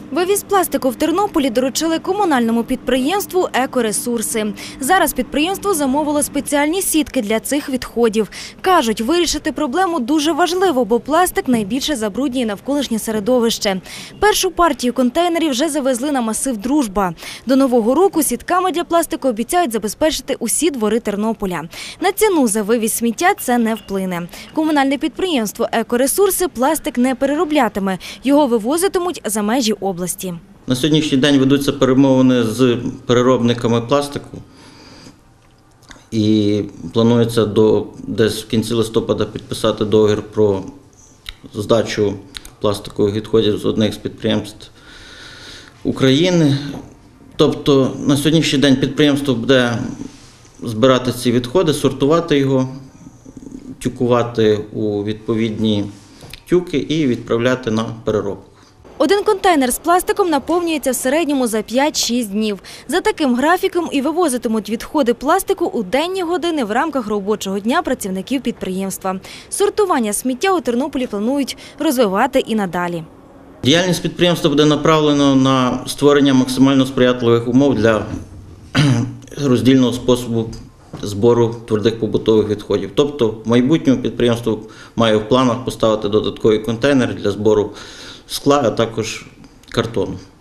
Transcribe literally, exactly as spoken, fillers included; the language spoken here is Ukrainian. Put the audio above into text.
Вивіз пластику в Тернополі доручили комунальному підприємству «Екоресурси». Зараз підприємство замовило спеціальні сітки для цих відходів. Кажуть, вирішити проблему дуже важливо, бо пластик найбільше забруднює навколишнє середовище. Першу партію контейнерів вже завезли на масив «Дружба». До Нового року сітками для пластику обіцяють забезпечити усі двори Тернополя. На ціну за вивіз сміття це не вплине. Комунальне підприємство «Екоресурси» пластик не перероблятиме. Його вивозитимуть за межі області. На сьогоднішній день ведуться перемовини з переробниками пластику і планується до, десь в кінці листопада підписати договір про здачу пластикових відходів з одних з підприємств України. Тобто на сьогоднішній день підприємство буде збирати ці відходи, сортувати його, тюкувати у відповідні тюки і відправляти на переробку. Один контейнер з пластиком наповнюється в середньому за п'ять-шість днів. За таким графіком і вивозитимуть відходи пластику у денні години в рамках робочого дня працівників підприємства. Сортування сміття у Тернополі планують розвивати і надалі. Діяльність підприємства буде направлена на створення максимально сприятливих умов для роздільного способу збору твердих побутових відходів. Тобто в майбутньому підприємство має в планах поставити додаткові контейнери для збору скла, а також картону.